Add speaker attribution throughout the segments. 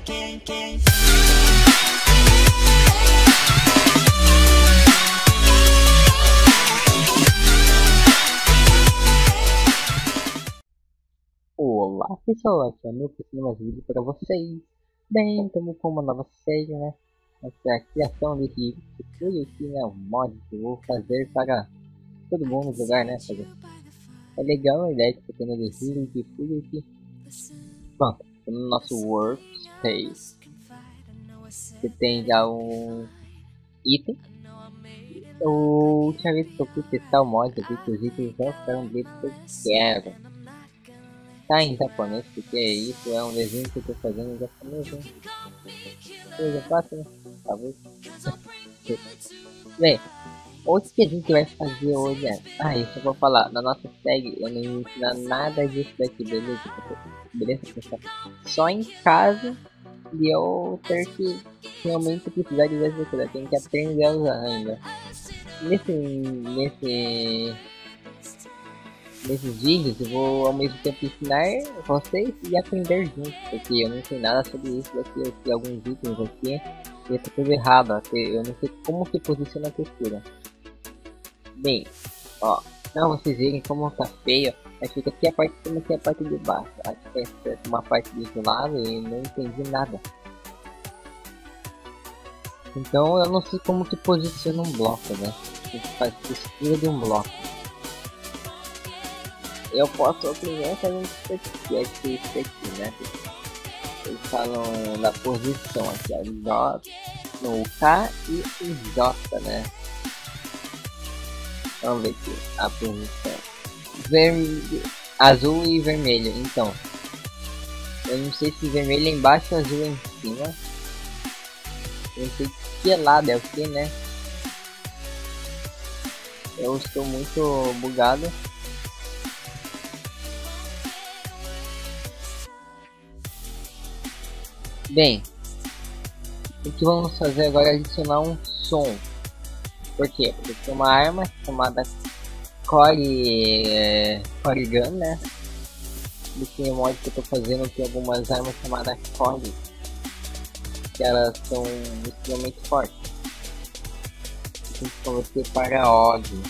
Speaker 1: Olá pessoal, aqui é o meu primeiro mais vídeo para vocês. Bem, estamos com uma nova série, né? Essa é a criação desse Fuyuki, né? Um mod que eu vou fazer para todo mundo jogar, né? É legal a ideia que eu tô tendo de Fuyuki. Pronto, no nosso workspace você tem já um item. Eu tinha visto que eu fui testar o mod aqui, que os itens não ficaram do jeito que eu quero. Tá em japonês, porque isso é um desenho que eu tô fazendo em japonês, né? Coisa fácil, né? Talvez. Bem, o que a gente vai fazer hoje é... isso eu vou falar. Na nossa tag eu não vou ensinar nada disso daqui, beleza? Beleza, pessoal? Só em caso de eu ter que realmente precisar de isso daqui. Eu tenho que aprender a usar ainda. Nesses vídeos eu vou ao mesmo tempo ensinar vocês e aprender juntos, porque eu não sei nada sobre isso daqui, eu sei alguns itens aqui e tá tudo errado, eu não sei como se posiciona a textura. Bem, ó, pra vocês verem como tá feio, acho que aqui é a parte de cima, aqui é a parte de baixo, acho que é uma parte de lado e não entendi nada. Então eu não sei como que posiciona um bloco, né, a gente faz textura de um bloco. Eu posso primeiro fazer um isso aqui, né? Eles falam da posição aqui, ó, J, no K e o J, né? Vamos ver aqui a posição. Azul e vermelho, então. Eu não sei se vermelho é embaixo ou azul é em cima. Eu não sei que lado é o que, né? Eu estou muito bugado. Bem, o que vamos fazer agora é adicionar um som. Por quê? Porque tem uma arma chamada Core Gun, né? Nesse mod que eu tô fazendo tem algumas armas chamadas Core, que elas são extremamente fortes. A gente coloquei para ódio.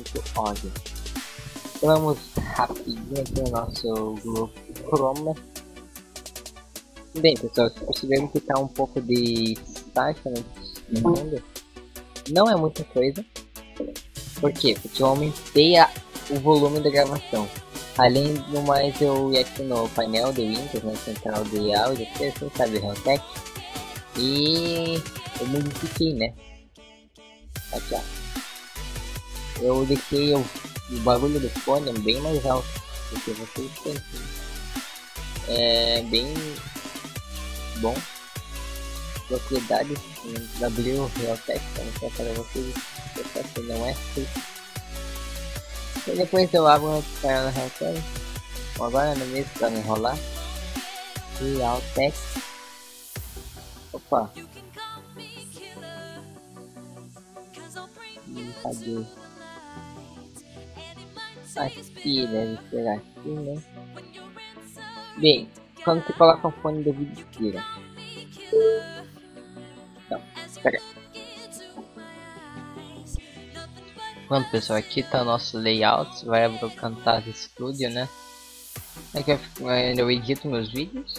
Speaker 1: Vamos rapidinho aqui no nosso grupo Chroma. Bem pessoal, se perceberam que tá um pouco de taxa no fundo, não é muita coisa. Por quê? Porque eu aumentei o volume da gravação. Além do mais, eu ia aqui no painel do Windows, na central de áudio, que você sabe, Realtek, e eu modifiquei, né? Aqui ó, eu deixei o bagulho do fone bem mais alto, porque vocês têm, é bem bom, propriedades W Realtek, para mostrar para vocês que não é feito. E depois eu abro o canal da Realtek, agora no mesmo para não enrolar, Realtek, opa, cadê? Aqui, deve ser aqui, né? Bem, quando você coloca o fone do vídeo tira. Não, espera. Pronto pessoal, aqui tá o nosso layout, vai abrir o Camtasia Studio, né? Aqui eu edito meus vídeos.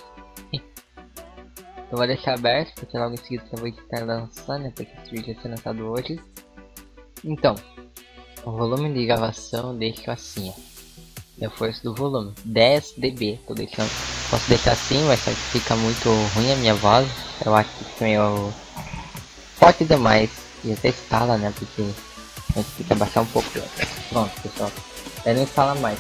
Speaker 1: Eu vou deixar aberto, porque logo em seguida eu vou estar lançando, né? Porque esse vídeo vai ser lançado hoje. Então, o volume de gravação deixo assim, ó. Reforço do volume 10 dB, tô deixando, posso deixar assim, mas só que fica muito ruim a minha voz, eu acho que fica meio forte demais e até estala, né, porque a gente tem que abaixar um pouco. Pronto pessoal, aí não fala mais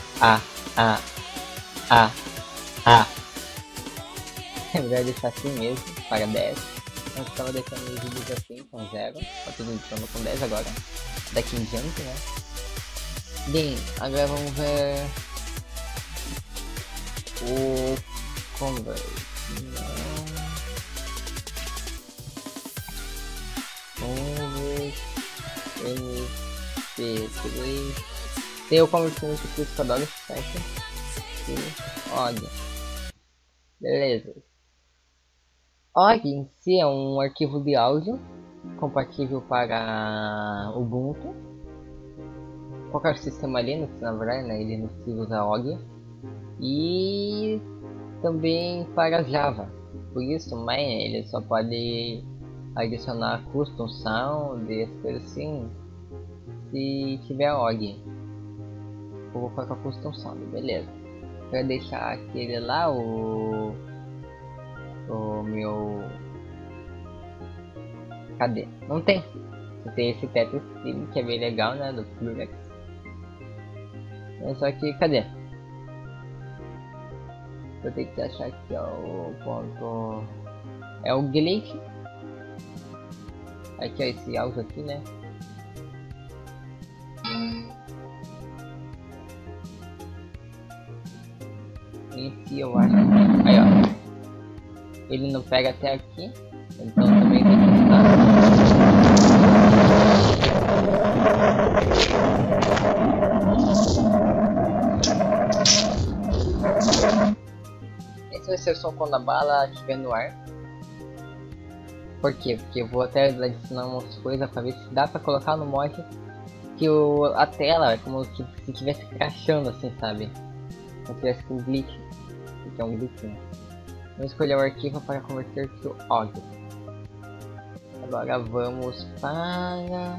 Speaker 1: é melhor deixar assim mesmo, para 10. Eu estava deixando os vídeos assim com 0, tá tudo edição com 10 agora, daqui em diante, né. Bem, agora vamos ver o Converse. MP3. Tem o Converse no que eu adoro esse site. Olha, beleza. OGG em si é um arquivo de áudio compatível para Ubuntu, qualquer sistema Linux, na verdade, né? Ele usa OGG, e também para Java. Por isso, mas ele só pode adicionar custom sound e as coisas assim se tiver OGG. Eu vou colocar custom sound, beleza. Para deixar aquele lá, o meu... Cadê? Não tem. Tem esse Tetris que é bem legal, né? Do Plurex. Só que, cadê? Eu tenho que achar aqui, ó, o ponto... É o glitch. Aqui, ó, esse áudio aqui, né? Esse eu acho que... Aí, ó. Ele não pega até aqui. Então também tem que testar. Esse vai ser o som quando a bala estiver no ar. Por quê? Porque eu vou até adicionar umas coisas pra ver se dá pra colocar no mod que a tela é como se estivesse crashando assim, sabe? Como se tivesse com glitch. Que é um glitch, né? Vamos escolher o arquivo para converter to audio. Agora vamos para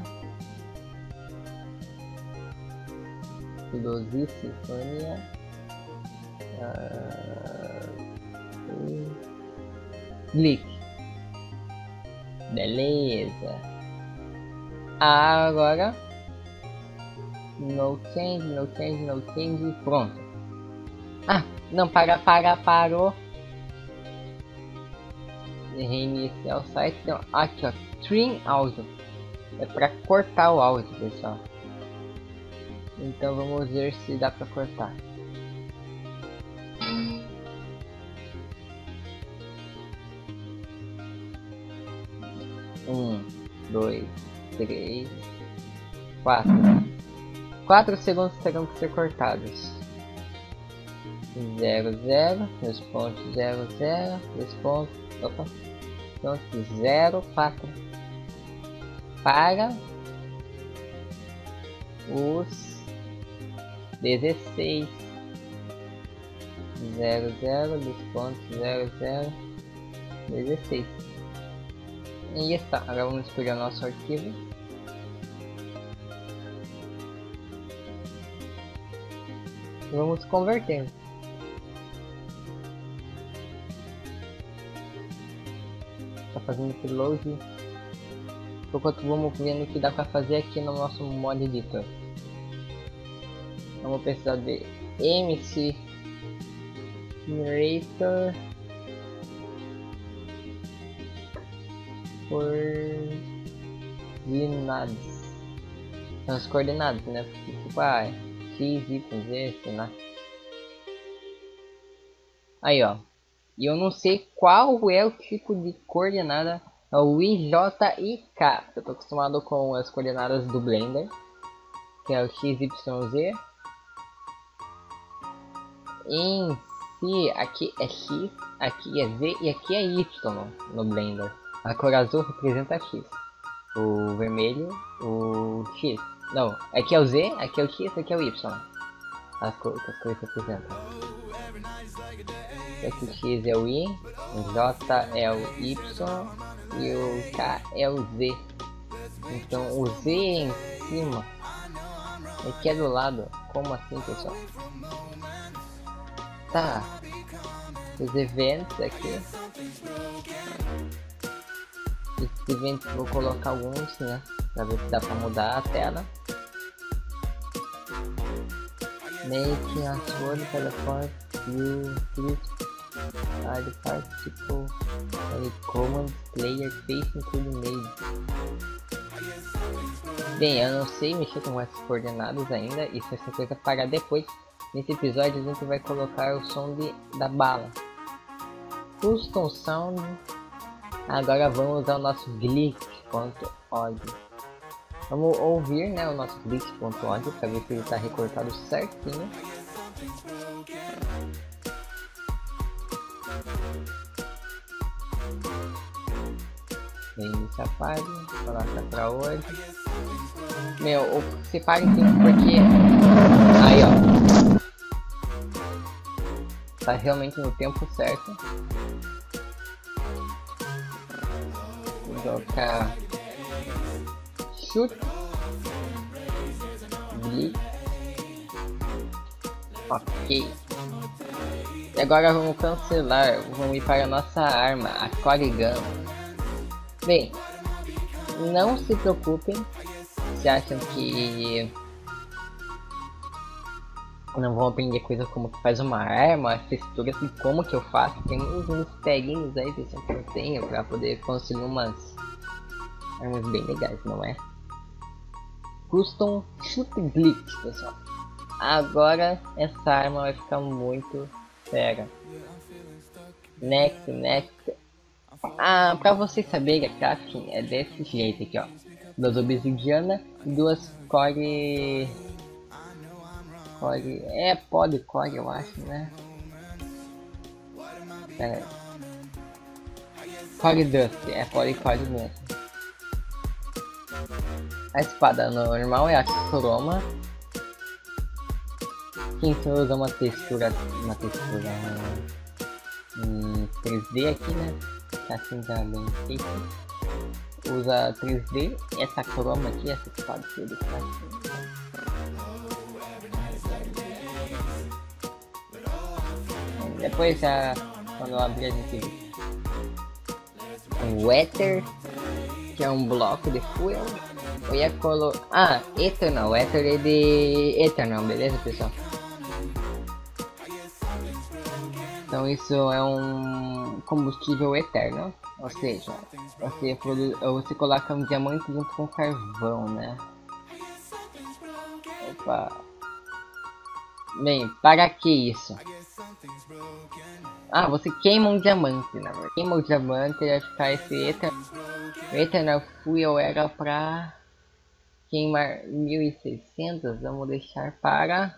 Speaker 1: Filosofia Sinfonia. Glitch. Beleza. Agora no change, pronto. Ah, não, parou. Reiniciar o site. Então, aqui ó, trim áudio. É para cortar o áudio, pessoal. Então vamos ver se dá para cortar. Um, dois, três, 4 segundos terão que ser cortados. 0, 0, 2.00, 2.04 para os 16, 00, 2.00, 16. E está. Agora vamos escolher o nosso arquivo. E vamos converter. Tá fazendo upload. Enquanto vamos vendo o que dá pra fazer aqui no nosso mod editor. Vamos precisar de MC Generator coordenadas. São as coordenadas, né? Porque, tipo, X, Y, Z, sei lá. Aí, ó. E eu não sei qual é o tipo de coordenada. É o I, J e K. Eu tô acostumado com as coordenadas do Blender, que é o X, Y, Z. Em si, aqui é X, aqui é Z e aqui é Y no Blender. A cor azul representa X. O vermelho, o X. Não, aqui é o Z, aqui é o X, aqui é o Y. As cores representam. Aqui o X é o I, o J é o Y e o K é o Z. Então o Z é em cima, aqui é do lado. Como assim, pessoal? Tá. Os eventos aqui. Esses eventos vou colocar alguns, né? Pra ver se dá pra mudar a tela. Make a sword teleport view clips are particle command player facing to the main. Bem, eu não sei mexer com essas coordenadas ainda, isso é coisa para depois. Nesse episódio a gente vai colocar o som da bala. Custom sound. Agora vamos usar o nosso glitch.org. Vamos ouvir, né, o nosso glitch.org para ver se ele está recortado certinho. Bem, iniciar fase, coloca pra hoje. Meu, separe tempo porque... Aí, ó. Tá realmente no tempo certo. Vou colocar... Chute. Blitz. Ok. E agora vamos cancelar. Vamos ir para a nossa arma, a Korrigan. Bem, não se preocupem se acham que não vão aprender coisas como que faz uma arma, as texturas e como que eu faço. Tem uns taguinhos aí que eu tenho para poder construir umas armas bem legais, não é? Custom Shoot Blitz, pessoal. Agora essa arma vai ficar muito fera. Next. Ah, pra vocês saberem, a crafting é desse jeito aqui, ó. 2 obsidiana e 2 core... É polycore, eu acho, né? Pera aí. Core dust, é polycore mesmo. A espada normal é a croma. Quem usa uma textura 3D aqui, né? Assim tá bem feito. Usa 3D, essa croma aqui, essa espada que ele faz. Depois quando eu abrir a gente vê. O Ether, que é um bloco de fuel. Eu ia colocar... Ah, Eternal, o Ether é de Eternal, beleza, pessoal? Então isso é um combustível eterno, ou seja, você coloca um diamante junto com carvão, né? Opa. Bem, para que isso? Ah, você queima um diamante, né? Queima o diamante e vai ficar esse Eternal Fuel era para queimar 1600, vamos deixar para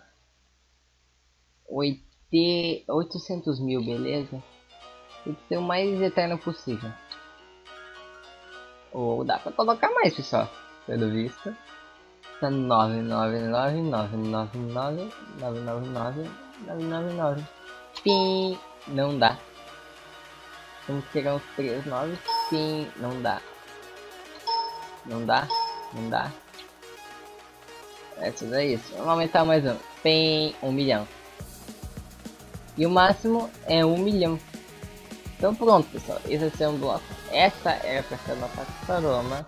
Speaker 1: 800 mil, beleza? Tem que ser o mais eterno possível. Ou dá pra colocar mais, pessoal. Pelo visto. Tá 999. Pim, não dá. Vamos pegar uns 3 9. Pim, não dá. Não dá. É tudo isso. Vamos aumentar mais um. Pim, 1 milhão. E o máximo é 1 milhão. Então pronto, pessoal. Esse vai ser um bloco. Essa era pra ser a nossa croma.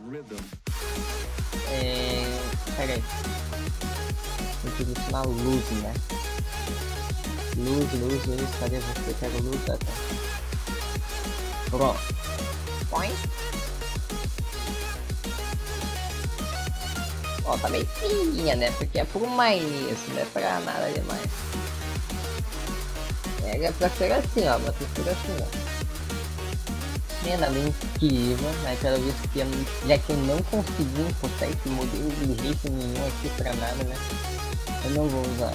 Speaker 1: Pera aí. Tem que adicionar luz, né? Luz. Cadê você? Pega luz, tá? Pronto. Põe. Ó, tá meio fininha, né? Porque é por mine isso, não é pra nada demais. É pra ser assim, ó, uma textura assim, ó. Não é nada incrível, né? Pelo visto que já que eu não consegui encontrar esse modelo de jeito nenhum aqui pra nada, né? Eu não vou usar.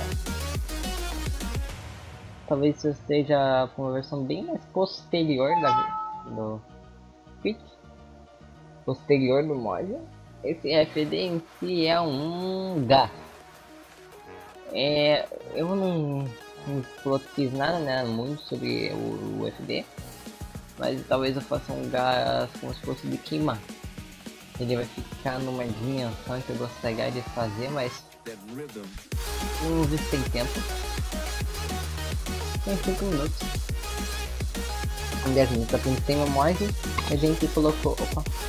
Speaker 1: Talvez eu esteja com uma versão bem mais posterior do kit. Posterior do mod. Esse FD em si é um gás. Eu não fiz nada, né, muito sobre o FD, mas talvez eu faça um gás como se fosse de queimar. Ele vai ficar numa dimensão que eu gostaria de fazer, mas não vi se tem tempo. Tem 5 minutos. Em 10 minutos eu pensei no mod, a gente colocou...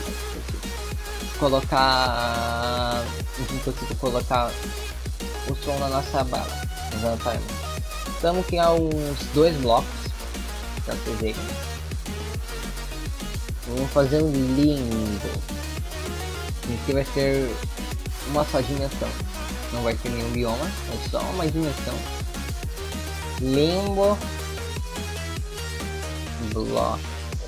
Speaker 1: A gente conseguiu colocar o som na nossa bala. Vamos criar uns 2 blocos pra vocês verem. Vamos fazer um limbo. Aqui vai ser uma só dimensão. Não vai ter nenhum bioma, é só uma dimensão. Limbo block.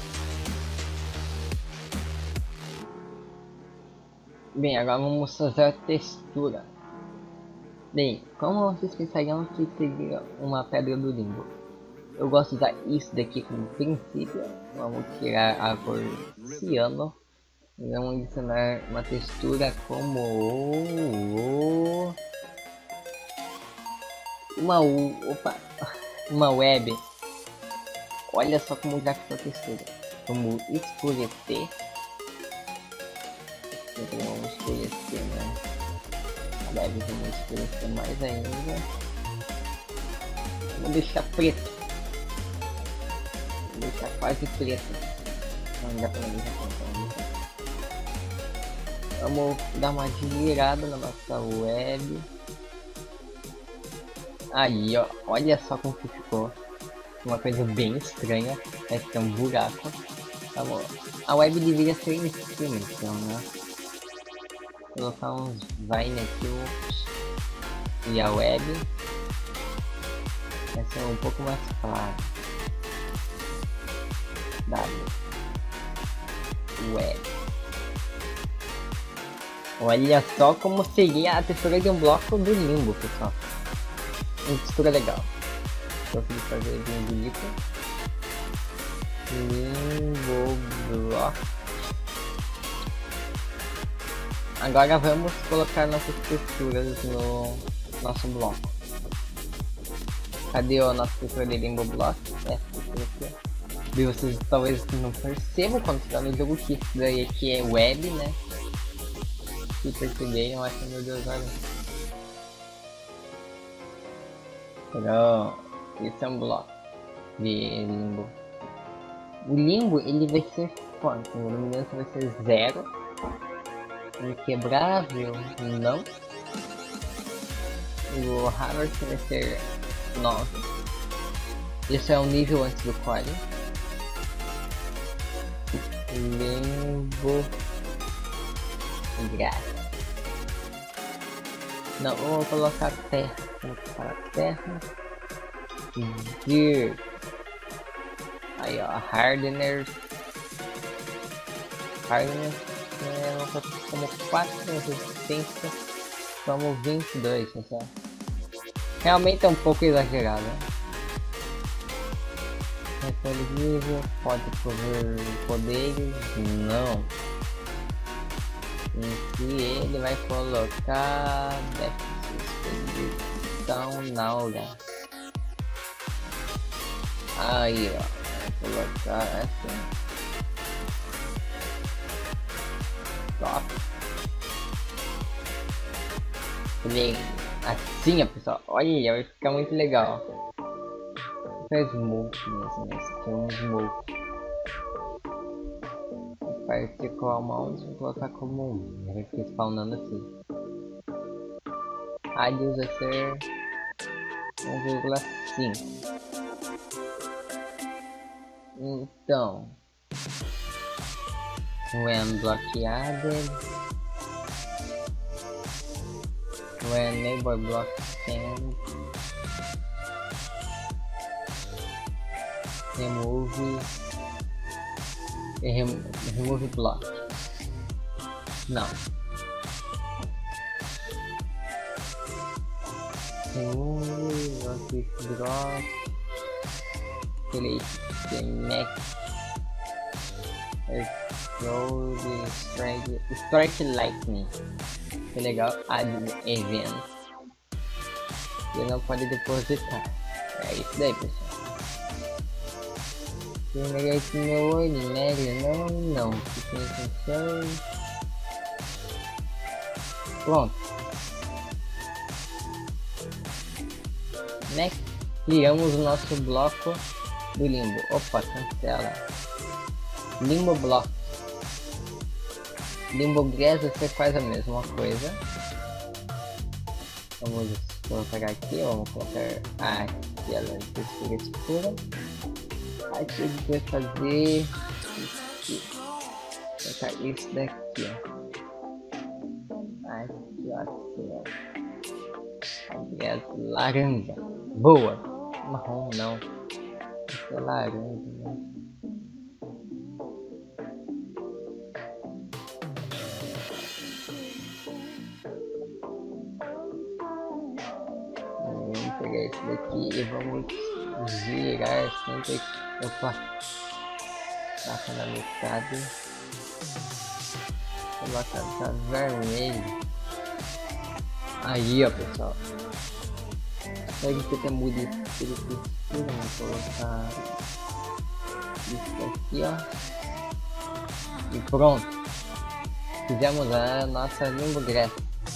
Speaker 1: Bem, agora vamos fazer a textura. Bem, como vocês pensariam que seria uma pedra do limbo? Eu gosto de usar isso daqui como princípio. Vamos tirar a cor ciano. E vamos adicionar uma textura como uma web. Olha só como já ficou a textura. Vamos escurecer. Vamos escurecer, né? Deve vamos escurecer mais ainda. Vamos deixar preto. Vamos deixar quase preto. Não dá pra deixar preto. Vamos dar uma girada na nossa web. Aí, ó, olha só como que ficou. Uma coisa bem estranha. Vai ficar um buraco. Vamos. A web deveria ser em cima, então, né? Vou colocar uns vine aqui. E a web vai ser um pouco mais claro. W. Web. Olha só como seria a textura de um bloco do Limbo, pessoal. Uma textura legal. Consegui fazer de um bonito. Limbo block. Agora vamos colocar nossas texturas no nosso bloco. Cadê a nossa textura de Limbo block? Essa textura aqui. E vocês talvez não percebam quando estiver no jogo que isso daí aqui é web, né? Se perceberam, acho que meu Deus, olha. Pronto, esse é um bloco de Limbo. O Limbo ele vai ser forte, a luminância vai ser 0. Inquebrável, não. O Harvard vai ser 9. Esse é o nível antes do core. Limbo gráfico. Não, vou colocar terra. Vou colocar terra. Dirt. Aí ó, hardener. Vou colocar como 4 resistência. Como 22, pessoal. Realmente é um pouco exagerado. Nível, pode prover poderes, não. Em si ele vai colocar expedição Naura. Aí ó, vai colocar assim. Top. Assim ó pessoal, olha, vai ficar muito legal. Faz smoke mesmo, esse aqui é um smoke. Particle mount, vou colocar como 1, vai ficar spawnando assim. Radius vai ser 1,5. Então, when bloqueado, when neighbor block stand, remove block. Não. Remove drop. Delete the next. Strike lightning. Que legal. Add event. Você não pode depositar. É isso daí, pessoal. Generate no ordinário, não. Função. Pronto. Next, criamos o nosso bloco do Limbo. Opa, cancela. Limbo block. Limbo Grass você faz a mesma coisa. Vamos colocar aqui, vamos colocar aquela textura escura. Aqui a gente vai fazer colocar isso daqui, ó. Aqui, ó, assim, ó. Grass laranja. Boa. Marrom não. Isso é laranja, né? Vamos pegar esse daqui e vamos girar sempre. Opa, taca na metade, coloca tá vermelho. Aí ó pessoal, pode que até mude tudo textura, vamos colocar isso aqui ó, e pronto, fizemos a nossa limbo grass.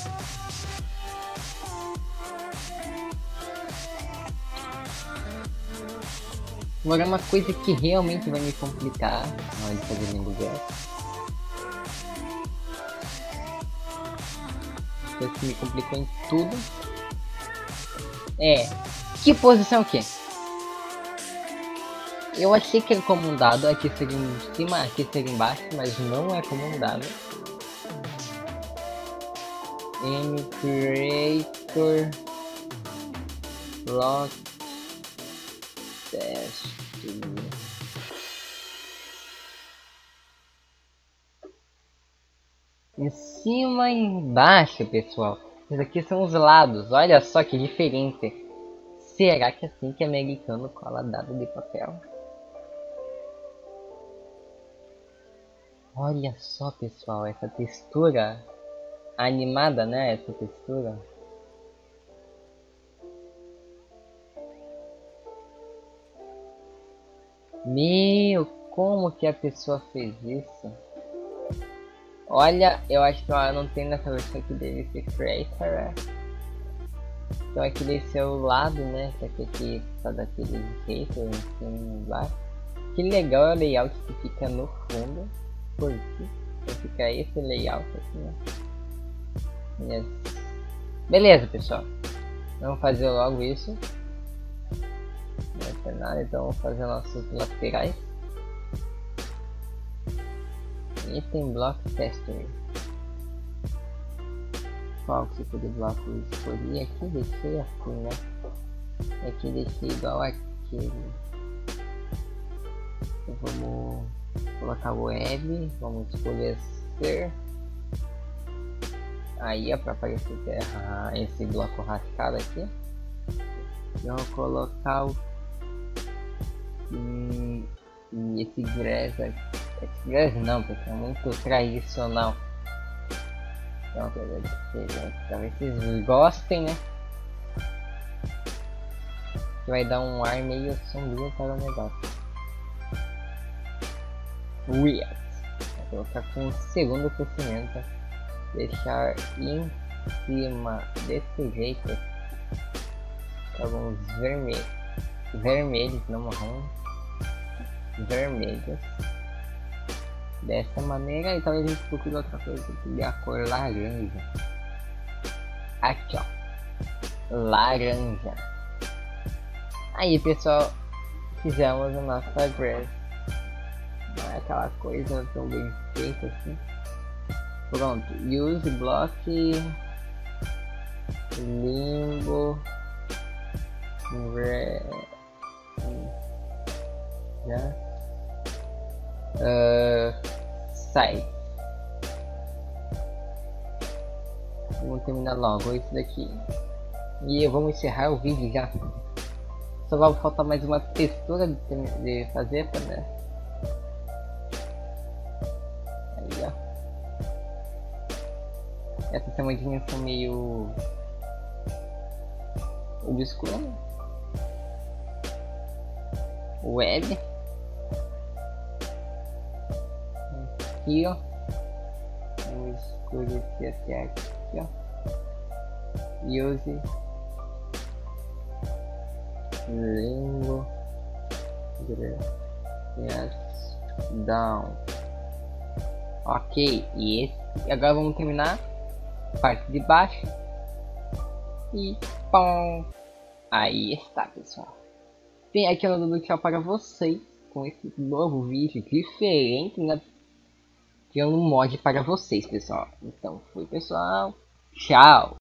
Speaker 1: Agora uma coisa que realmente vai me complicar na hora de fazer limbo grass, coisa que me complicou em tudo, é que posição o que? Eu achei que era como um dado, aqui seria em cima, aqui seria embaixo, mas não é como um dado. Creator Block Test. Em cima e embaixo, pessoal. Esses aqui são os lados. Olha só que diferente. Será que é assim que americano cola dado de papel? Olha só, pessoal, essa textura animada, né? Essa textura. Meu, como que a pessoa fez isso? Olha, eu acho que eu não tenho nessa versão aqui dele ser Creator, né? Então aqui deve ser o lado, né? Que aqui tá daquele jeito, assim, lá. Que legal é o layout que fica no fundo. Por aqui. Então fica esse layout aqui, né? Yes. Beleza, pessoal. Vamos fazer logo isso. Não vai ter nada, então vamos fazer nossos laterais. Item Block Tester. Qual tipo de bloco eu escolhi? Aqui deixei assim, né? Aqui deixei igual aquele. Então vamos colocar o web, vamos escolher ser. Aí é para aparecer esse bloco rascado aqui. E vamos colocar o esse grass aqui. Esse grass não, porque é muito tradicional. É uma coisa diferente, talvez vocês gostem, né? Que vai dar um ar meio sombrio para o negócio. Weird. Vou colocar com o segundo crescimento. Deixar em cima desse jeito. Alguns vermelhos, não marrom. Vermelhos. Dessa maneira, e talvez a gente procure outra coisa que dê a cor laranja. Aqui ó, laranja. Aí pessoal, fizemos a nossa grass. Não é aquela coisa tão bem feita assim. Pronto, use block limbo já. Sai. Vamos terminar logo isso daqui. E vamos encerrar o vídeo já. Só vai faltar mais uma textura de fazer para, né? Aí ó. Essas chamadinhas são meio obscuras. Web. Aqui ó, vamos escurecer até aqui ó, use limbo grass down. Ok, e agora vamos terminar a parte de baixo e pom. Aí está, pessoal. Tem aqui o do tchau para vocês com esse novo vídeo diferente, né? Que é um mod para vocês, pessoal. Então, fui, pessoal. Tchau.